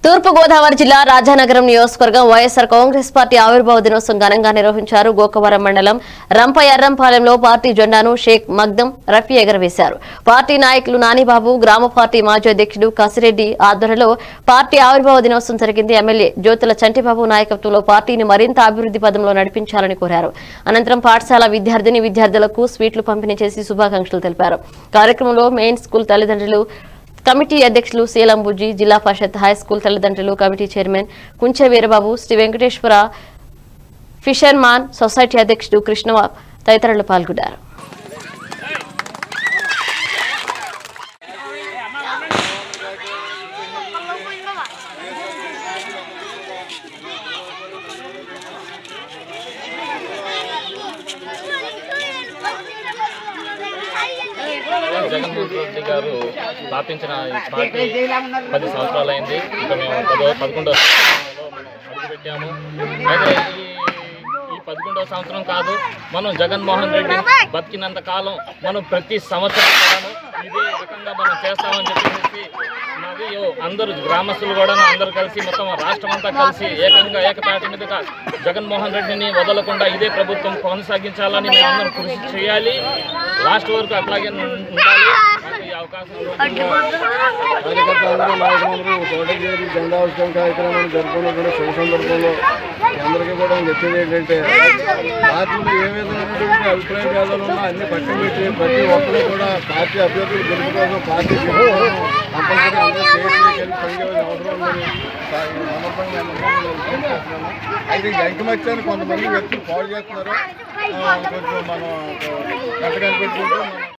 తూర్పు గోదావరి జిల్లా రాజానగరం నియోజకవర్గం వైఎస్ఆర్ కాంగ్రెస్ పార్టీ ఆవిర్భావ దినోత్సవం ఘనంగా నిర్వహించారు. గోకవరం మండలం రంపయర్రంపాలెంలో పార్టీ జెండాను షేక్ మగ్దం రఫీ ఎగరవేశారు. పార్టీ నాయకులు నానిబాబు, గ్రామ పార్టీ మాజీ అధ్యక్షుడు కసిరెడ్డి ఆధ్వర్యంలో పార్టీ ఆవిర్భావ దినోత్సవం జరిగింది. ఎమ్మెల్యే జ్యోతుల చంటిబాబు నాయకత్వంలో పార్టీని మరింత అభివృద్ధి పదంలో నడిపించాలని కోరారు. అనంతరం పాఠశాల విద్యార్థులకు స్వీట్లు పంపిణీ చేసి శుభాకాంక్షలు తెలిపారు. కార్యక్రమంలో మెయిన్ స్కూల్ తల్లిదండ్రులు, కమిటీ అధ్యక్షులు సేలంబుజ్జి, జిల్లా పరిషత్ హైస్కూల్ తల్లిదండ్రులు, committee chairman Kunche Veerababu, Sri Venkateswara fisherman society అధ్యక్షుడు కృష్ణ తదితరులు పాల్గొన్నారు. జగన్మోహన్ రెడ్డి గారు స్థాపించిన ఈ పార్టీ 10 సంవత్సరాలైంది. ఇక మేము 11వ సంవత్సరంలో అడుగుపెట్టాము. అయితే ఈ 11వ సంవత్సరం కాదు, మనం జగన్మోహన్ రెడ్డి బతికినంత కాలం మనం ప్రతి సంవత్సరం కూడాను ఇదే రకంగా మనం చేస్తామని చెప్పేసి మాది అందరూ గ్రామస్తులు కూడా అందరూ కలిసి మొత్తం రాష్ట్రం అంతా కలిసి ఏకతాటి మీదుగా జగన్మోహన్ రెడ్డిని వదలకుండా ఇదే ప్రభుత్వం కొనసాగించాలని మేమందరం కృషి చేయాలి. లాస్ట్ వరకు అట్లాగే ఉండాలి. మాకు ఈ అవకాశం కార్యకర్తలందరూ నాయకులందరూ తోటగిరి జెండా ఉత్సవం కార్యక్రమాన్ని జరుపుకున్నటువంటి శుభ సందర్భంలో అందరికీ కూడా చెప్పేది ఏంటంటే, పార్టీలో ఏ విధమైనటువంటి అభిప్రాయ భేదాలు ఉన్నా అన్ని పక్కన పెట్టి ప్రతి ఒక్కరూ కూడా పార్టీ అభ్యర్థులు గెలుపు కోసం పార్టీ కంపల్సరీ అందరూ స్టేట్కి పనిచేయాల్సిన అవసరం ఉందని సందర్భంగా చేస్తున్నాను. అయితే ఐకమత్యాన్ని కొంతమంది వ్యక్తులు పాడు చేస్తున్నారు. కొంచెం మనం కట్టగా పెట్టుకుంటూ